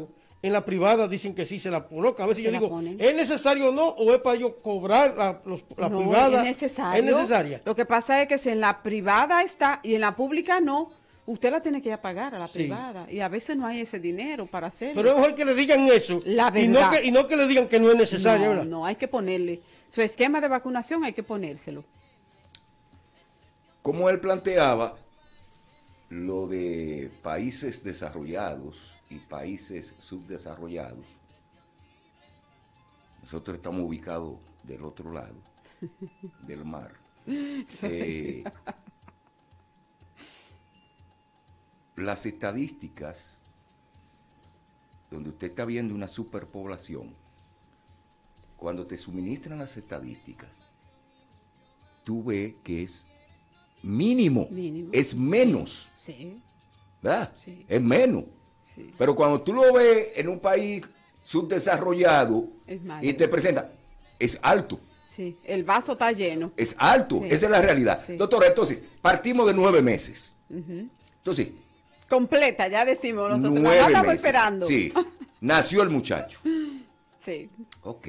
en la privada dicen que sí se la coloca. A veces Se yo la digo, ponen. ¿es necesario o no? ¿O es para yo cobrar la, los- la No, privada? es necesario. Es necesaria. Lo que pasa es que si en la privada está y en la pública no, usted la tiene que ir a pagar a la Sí. privada. Y a veces no hay ese dinero para hacerlo. Pero es mejor que le digan eso. La y, no verdad. que, y no que le digan que no es necesario, no, ¿verdad? no, hay que ponerle. Su esquema de vacunación hay que ponérselo. Como él planteaba, lo de países desarrollados y países subdesarrollados, nosotros estamos ubicados del otro lado del mar. Eh, las estadísticas, donde usted está viendo una superpoblación, cuando te suministran las estadísticas, tú ves que es mínimo, Mínimo. es menos, Sí, ¿verdad? Sí. Es menos. sí. Pero cuando tú lo ves en un país subdesarrollado Es malo. y te presenta, es alto, Sí, el vaso está lleno. es alto, Sí. esa es la realidad. Sí. Doctora, entonces, partimos de nueve meses. Ujú. Entonces, Completa, ya decimos nosotros. nueve Nada estamos meses. esperando. Sí, nació el muchacho. Sí. Ok.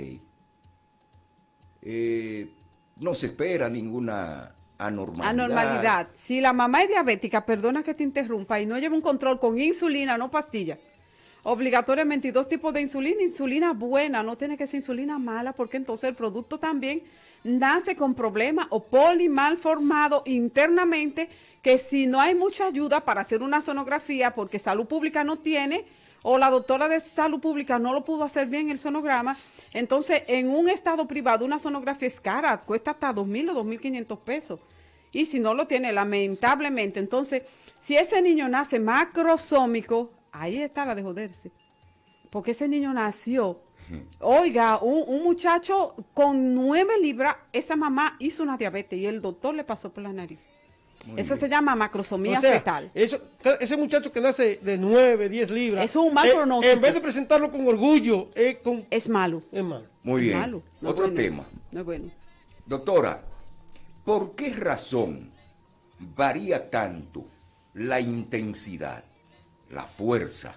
Eh, no se espera ninguna anormalidad. Anormalidad. Si la mamá es diabética, perdona que te interrumpa, y no lleva un control con insulina, no pastilla. Obligatoriamente, y dos tipos de insulina. Insulina buena, no tiene que ser insulina mala, porque entonces el producto también nace con problemas o polimalformado internamente, que si no hay mucha ayuda para hacer una sonografía, porque salud pública no tiene, o la doctora de salud pública no lo pudo hacer bien el sonograma, entonces en un estado privado una sonografía es cara, cuesta hasta dos mil o dos mil quinientos pesos. Y si no lo tiene, lamentablemente, entonces, si ese niño nace macrosómico, ahí está la de joderse. Porque ese niño nació, oiga, un, un muchacho con nueve libras, esa mamá hizo una diabetes y el doctor le pasó por la nariz. Muy Eso bien. se llama macrosomía O sea, fetal. eso, ese muchacho que nace de nueve, diez libras. Eso es un mal eh, pronóstico. En vez de presentarlo con orgullo, es, con, Es malo. es malo. Muy Es bien. malo, no es Otro bueno. tema. No es bueno. Doctora, ¿por qué razón varía tanto la intensidad, la fuerza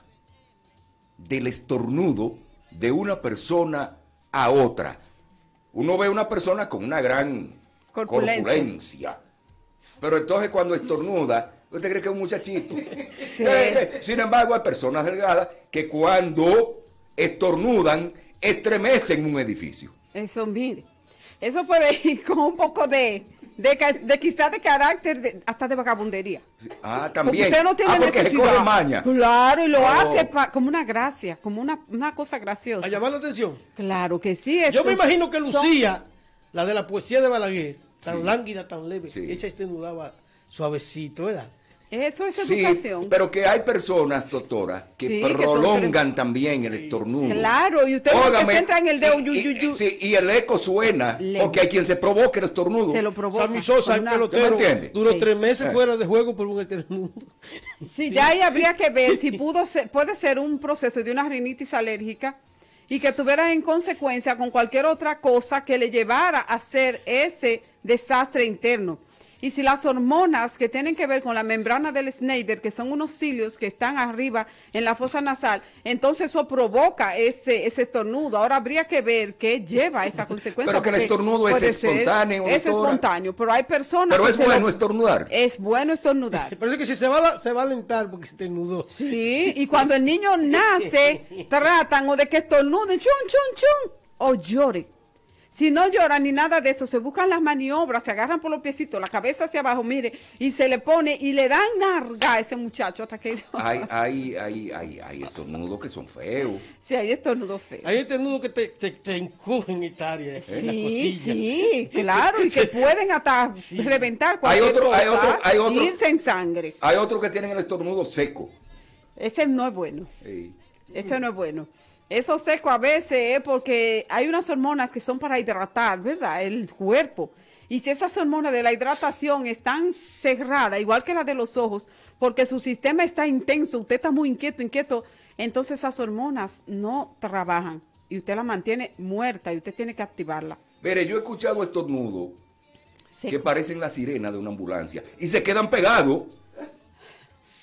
del estornudo de una persona a otra? Uno ve una persona con una gran Corpulencia. corpulencia, pero entonces cuando estornuda, usted cree que es un muchachito. Sí. Eh, eh, Sin embargo, hay personas delgadas que cuando estornudan estremecen un edificio. Eso, mire. Eso puede ir con un poco de, de, ca- de quizás de carácter, de- hasta de vagabundería. Ah, Porque también. usted no tiene ah, porque se necesidad. coge maña. Claro, y lo Oh. hace pa- como una gracia, como una, una cosa graciosa. A llamar la atención. Claro que sí. Yo eso me imagino que son- Lucía, la de la poesía de Balaguer, tan Sí. lánguida, tan leve, Sí. ella estornudaba suavecito, ¿verdad? Eso es Sí, educación. pero que hay personas, doctora, que Sí, que son prolongan tres- también el estornudo. Claro, y usted ve que Óigame, se entra en el dedo, y, yu, y- yu, yu. sí, y el eco suena, Le- porque hay quien se provoca el estornudo. Se lo provoca. Sammy Sosa, con el una- pelotero, ¿Tú me entiendes? duró Sí. tres meses Eh. fuera de juego por un estornudo. Sí, ya ahí habría que ver si pudo ser, puede ser un proceso de una rinitis alérgica y que tuviera en consecuencia con cualquier otra cosa que le llevara a hacer ese desastre interno. Y si las hormonas que tienen que ver con la membrana del Schneider, que son unos cilios que están arriba en la fosa nasal, entonces eso provoca ese, ese estornudo. Ahora habría que ver qué lleva a esa consecuencia. Pero que el porque estornudo es puede ser- espontáneo, Es doctora. espontáneo, pero hay personas Pero que es se bueno lo- estornudar. Es bueno estornudar. Parece que si se va, a la- se va a alentar porque se estornudó. Sí, y cuando el niño nace, tratan o de que estornude, chun, chun, chun, o llore. Si no lloran ni nada de eso, se buscan las maniobras, se agarran por los piecitos, la cabeza hacia abajo, mire, y se le pone y le dan narga a ese muchacho hasta que... Hay, hay, hay, hay, hay estornudos que son feos. Sí, hay estornudo feo. Hay estornudos que te, te, te encogen esta área. en la Sí, costilla. sí, claro, y que pueden hasta reventar Hay cualquier otro, hay cosa, otro, hay otro. irse en sangre. Hay otros que tienen el estornudo seco. Ese no es bueno. Sí. Eso no es bueno. Eso seco a veces es porque hay unas hormonas que son para hidratar, ¿verdad? El cuerpo. Y si esas hormonas de la hidratación están cerradas, igual que las de los ojos, porque su sistema está intenso, usted está muy inquieto, inquieto, entonces esas hormonas no trabajan y usted la mantiene muerta y usted tiene que activarla. Mire, yo he escuchado estornudos que Seco. parecen la sirena de una ambulancia y se quedan pegados.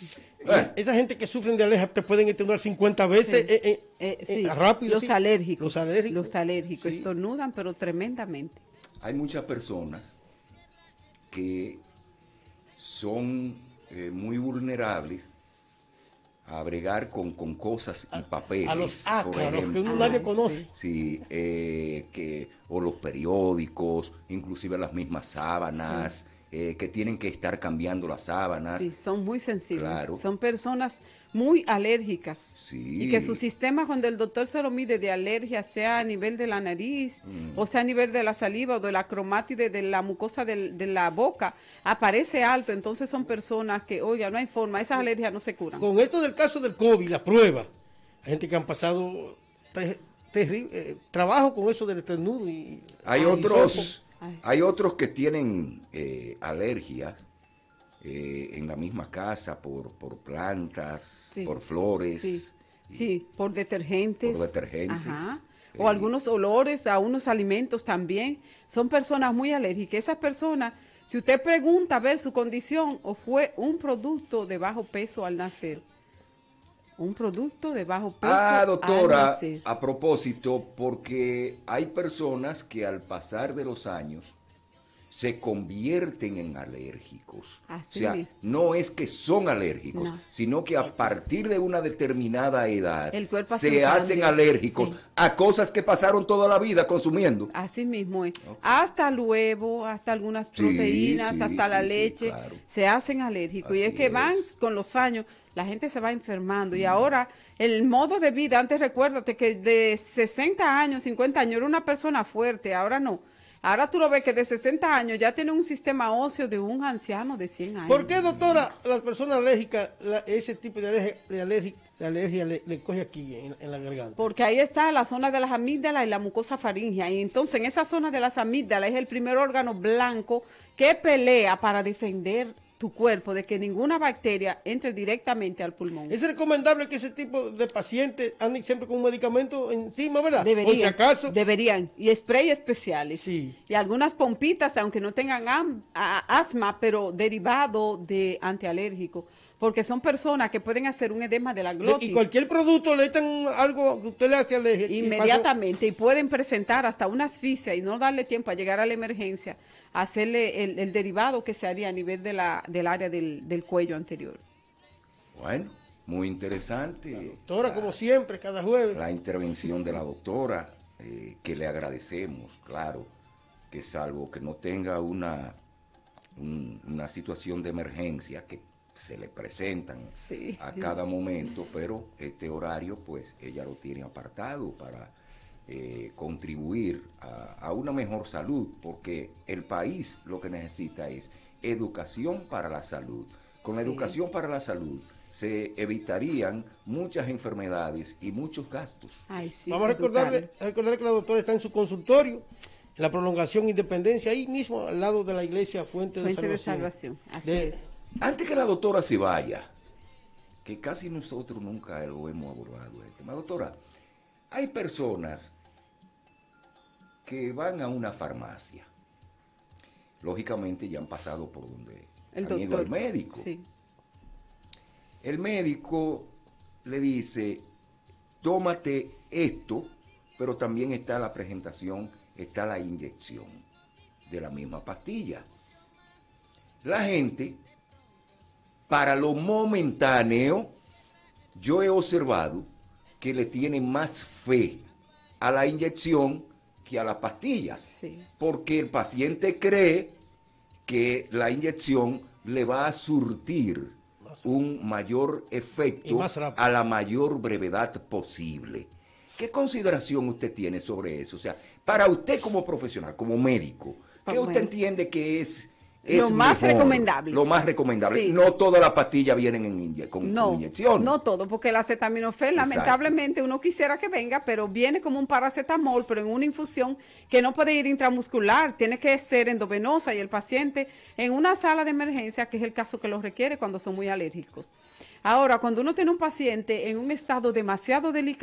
Es- esa gente que sufren de alergia te pueden estornudar cincuenta veces Sí. eh, eh, Eh, eh, sí, rápido. los sí. alérgicos. Los alérgicos. Los alérgicos Sí. estornudan, pero tremendamente. Hay muchas personas que son eh, muy vulnerables a bregar con, con cosas y papeles. a los por ácaros que ejemplo. uno nadie conoce. Sí, eh, que, o los periódicos, inclusive las mismas sábanas, eh, que tienen que estar cambiando las sábanas. Sí, son muy sensibles. Claro. Son personas muy alérgicas. Sí. Y que su sistema, cuando el doctor se lo mide de alergia, sea a nivel de la nariz, Mm. o sea a nivel de la saliva o de la cromátide de la mucosa del- de la boca, aparece alto. Entonces son personas que, oiga, no hay forma, esas alergias no se curan. Con esto del caso del COVID, la prueba, hay gente que han pasado te- terri- eh, trabajo con eso del estornudo. Y, Hay y otros, Ay. hay otros que tienen eh, alergias eh, en la misma casa por, por plantas, Sí. por flores. Sí, sí, por detergentes. Por detergentes. Ajá. Eh. O algunos olores a unos alimentos también. Son personas muy alérgicas. Esas personas, si usted pregunta a ver su condición, o fue un producto de bajo peso al nacer. Un producto de bajo peso Ah, al doctora, nacer. a propósito, porque hay personas que al pasar de los años se convierten en alérgicos. Así o sea, mismo. no es que son alérgicos, No. sino que a partir de una determinada edad El cuerpo hace se un hacen cambio. alérgicos Sí. a cosas que pasaron toda la vida consumiendo. Así mismo es. Hasta el huevo, hasta algunas Sí, proteínas, sí, hasta la sí, sí, leche, claro. se hacen alérgicos. Y es Así que van es. con los años, la gente se va enfermando. Mm. Y ahora, el modo de vida, antes recuérdate que de sesenta años, cincuenta años, era una persona fuerte, ahora no. Ahora tú lo ves que de sesenta años ya tiene un sistema óseo de un anciano de cien años. ¿Por qué, doctora, las personas alérgicas, la- ese tipo de alergia, de alergia, de alergia le, le coge aquí en, en la garganta? Porque ahí está la zona de las amígdalas y la mucosa faríngea. Y entonces en esa zona de las amígdalas es el primer órgano blanco que pelea para defender tu cuerpo de que ninguna bacteria entre directamente al pulmón. Es recomendable que ese tipo de pacientes anden siempre con un medicamento encima, ¿verdad? Deberían, Por si acaso. deberían. Y spray especiales. Sí. Y algunas pompitas, aunque no tengan am- a- asma, pero derivado de antialérgico. Porque son personas que pueden hacer un edema de la glotis. Y cualquier producto le echan algo que usted le hace alergia. y Inmediatamente, y pueden presentar hasta una asfixia y no darle tiempo a llegar a la emergencia, hacerle el, el derivado que se haría a nivel de la, del área del, del cuello anterior. Bueno, muy interesante. Doctora, como siempre, cada jueves. La intervención de la doctora, eh, que le agradecemos, claro, que salvo que no tenga una, un- una situación de emergencia que se le presentan Sí. a cada momento, pero este horario pues ella lo tiene apartado para eh, contribuir a, a una mejor salud, porque el país lo que necesita es educación para la salud. Con la Sí. educación para la salud se evitarían muchas enfermedades y muchos gastos. Ay, sí, Vamos a recordarle, educarle. a recordarle que la doctora está en su consultorio, en la prolongación Independencia, ahí mismo al lado de la iglesia Fuente, Fuente de de Salvación. salvación, así De- es. Antes que la doctora se vaya, que casi nosotros nunca lo hemos abordado el tema. Doctora, hay personas que van a una farmacia. Lógicamente ya han pasado por donde El han ido doctor. al médico. Sí. El médico le dice, tómate esto, pero también está la presentación, está la inyección de la misma pastilla. La gente, para lo momentáneo, yo he observado que le tiene más fe a la inyección que a las pastillas, Sí. porque el paciente cree que la inyección le va a surtir un mayor Y efecto más rápido. a la mayor brevedad posible. ¿Qué consideración usted tiene sobre eso? O sea, para usted como profesional, como médico, ¿qué Bueno. usted entiende que es, es Lo más mejor? recomendable. Lo más recomendable. Sí. No todas las pastillas vienen en inye- con, No, con inyecciones. no todo, porque el acetaminofén, Exacto. lamentablemente, uno quisiera que venga, pero viene como un paracetamol, pero en una infusión que no puede ir intramuscular, tiene que ser endovenosa y el paciente en una sala de emergencia, que es el caso que lo requiere cuando son muy alérgicos. Ahora, cuando uno tiene un paciente en un estado demasiado delicado,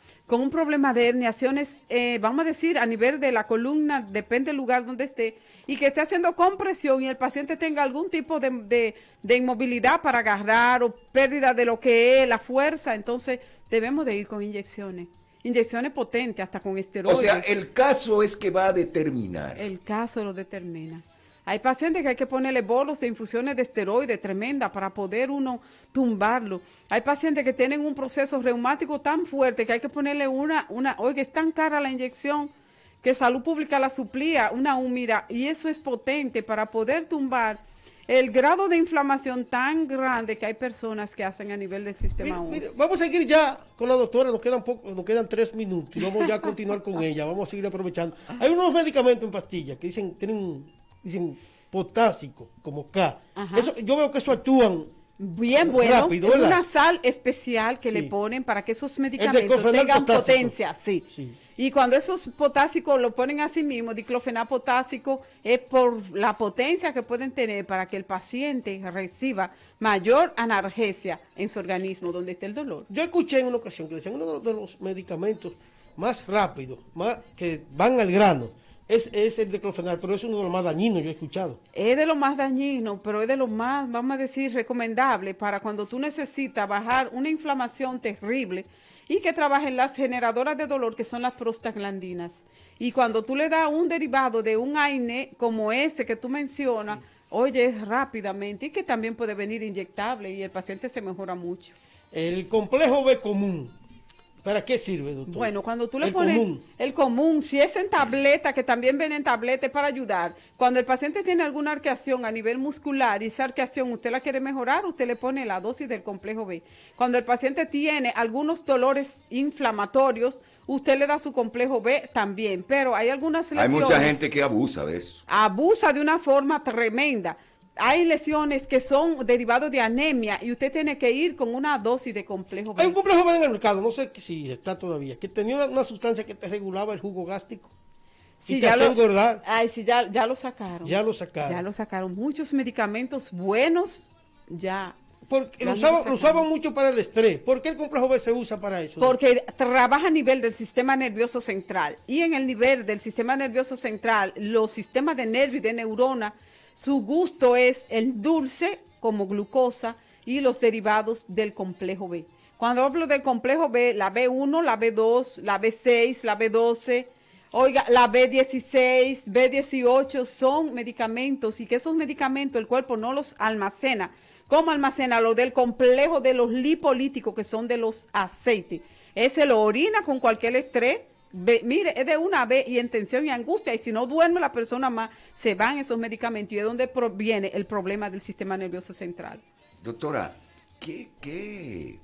con un problema de herniaciones, eh, vamos a decir, a nivel de la columna, depende del lugar donde esté, y que esté haciendo compresión y el paciente tenga algún tipo de, de, de inmovilidad para agarrar o pérdida de lo que es la fuerza, entonces debemos de ir con inyecciones. Inyecciones potentes, hasta con esteroides. O sea, el caso es que va a determinar. El caso lo determina. Hay pacientes que hay que ponerle bolos de infusiones de esteroides tremendas para poder uno tumbarlo. Hay pacientes que tienen un proceso reumático tan fuerte que hay que ponerle una, una, oiga, es tan cara la inyección que Salud Pública la suplía, una Humira, y eso es potente para poder tumbar el grado de inflamación tan grande que hay personas que hacen a nivel del sistema óseo. Vamos a seguir ya con la doctora, nos quedan poco, nos quedan tres minutos y vamos ya a continuar con ella, vamos a seguir aprovechando. Hay unos medicamentos en pastillas que dicen, tienen, dicen potásico, como K. Eso, yo veo que eso actúan bien bueno, rápido, es ¿verdad? una sal especial que sí. le ponen para que esos medicamentos tengan potásico. potencia, sí. sí. Y cuando esos potásicos lo ponen así mismo, diclofenac potásico, es por la potencia que pueden tener para que el paciente reciba mayor analgesia en su organismo, donde esté el dolor. Yo escuché en una ocasión que decían uno de los medicamentos más rápidos, más que van al grano, es, es el diclofenac, pero es uno de los más dañinos, yo he escuchado. Es de lo más dañino, pero es de lo más, vamos a decir, recomendable para cuando tú necesitas bajar una inflamación terrible y que trabajen las generadoras de dolor, que son las prostaglandinas. Y cuando tú le das un derivado de un A I N E como ese que tú mencionas, sí. oye, rápidamente, y que también puede venir inyectable y el paciente se mejora mucho. El complejo B común, ¿para qué sirve, doctor? Bueno, cuando tú le el pones común. el común, si es en tableta, que también viene en tableta, es para ayudar. Cuando el paciente tiene alguna arqueación a nivel muscular y esa arqueación usted la quiere mejorar, usted le pone la dosis del complejo B. Cuando el paciente tiene algunos dolores inflamatorios, usted le da su complejo B también, pero hay algunas lesiones. Hay mucha gente que abusa de eso. Abusa de una forma tremenda. Hay lesiones que son derivados de anemia y usted tiene que ir con una dosis de complejo B. Hay un complejo B en el mercado, no sé si está todavía, que tenía una, una sustancia que te regulaba el jugo gástrico. Sí, y te ya hacía lo, engordar. Ay, sí, ya, ya lo sacaron. Ya lo sacaron. Ya lo sacaron. Muchos medicamentos buenos ya. Porque lo usaban, lo usaban mucho para el estrés. ¿Por qué el complejo B se usa para eso? Porque trabaja a nivel del sistema nervioso central. Y en el nivel del sistema nervioso central, los sistemas de nervio y de neurona, su gusto es el dulce como glucosa y los derivados del complejo B. Cuando hablo del complejo B, la B uno, la B dos, la B seis, la B doce, oiga, la B dieciséis, B dieciocho son medicamentos y que esos medicamentos el cuerpo no los almacena. ¿Cómo almacena? Lo del complejo de los lipolíticos, que son de los aceites. Ese lo orina con cualquier estrés. Be, mire, es de una vez y en tensión y angustia, y si no duerme la persona más, se van esos medicamentos y es donde proviene el problema del sistema nervioso central. Doctora, ¿qué, qué,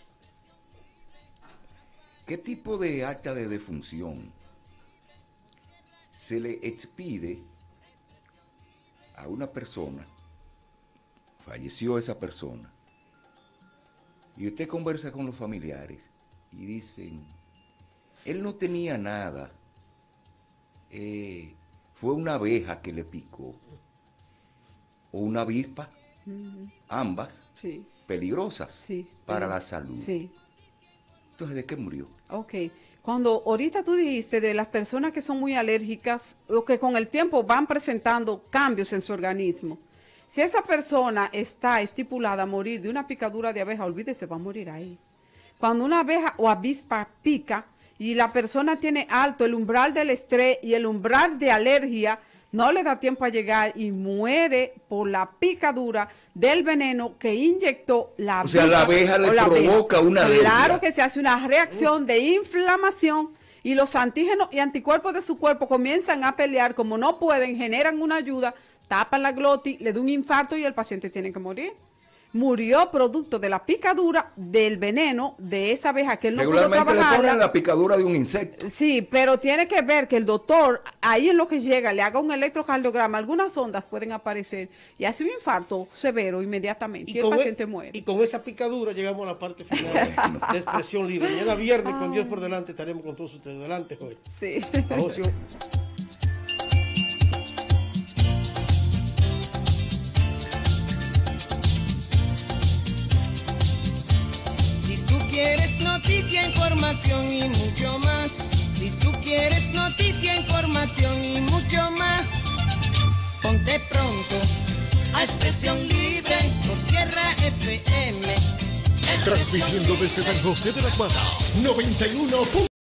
qué tipo de acta de defunción se le expide a una persona? Falleció esa persona y usted conversa con los familiares y dicen: él no tenía nada, eh, fue una abeja que le picó, o una avispa, uh-huh. ambas sí. peligrosas sí, para pero, la salud. Sí. Entonces, ¿de qué murió? Ok, cuando ahorita tú dijiste de las personas que son muy alérgicas o que con el tiempo van presentando cambios en su organismo, si esa persona está estipulada a morir de una picadura de abeja, olvídese, va a morir ahí. Cuando una abeja o avispa pica, y la persona tiene alto el umbral del estrés y el umbral de alergia, no le da tiempo a llegar y muere por la picadura del veneno que inyectó la abeja. O sea, la abeja le la provoca abeja. una alergia. Claro que se hace una reacción de inflamación y los antígenos y anticuerpos de su cuerpo comienzan a pelear, como no pueden, generan una ayuda, tapan la glotis, le da un infarto y el paciente tiene que morir. Murió producto de la picadura del veneno de esa abeja que él no pudo trabajar. Regularmente le ponen la picadura de un insecto. Sí, pero tiene que ver que el doctor, ahí en lo que llega, le haga un electrocardiograma, algunas ondas pueden aparecer y hace un infarto severo inmediatamente y, y el paciente e muere. Y con esa picadura llegamos a la parte final de Expresión Libre. Mañana viernes, con Dios por delante, estaremos con todos ustedes. Adelante, Joel. Sí. ¿Quieres noticia, información? información y mucho más. Si tú quieres noticia, información y mucho más, ponte pronto a Expresión Libre por Sierra F M. Transmitiendo desde San José de las Matas, noventa y uno punto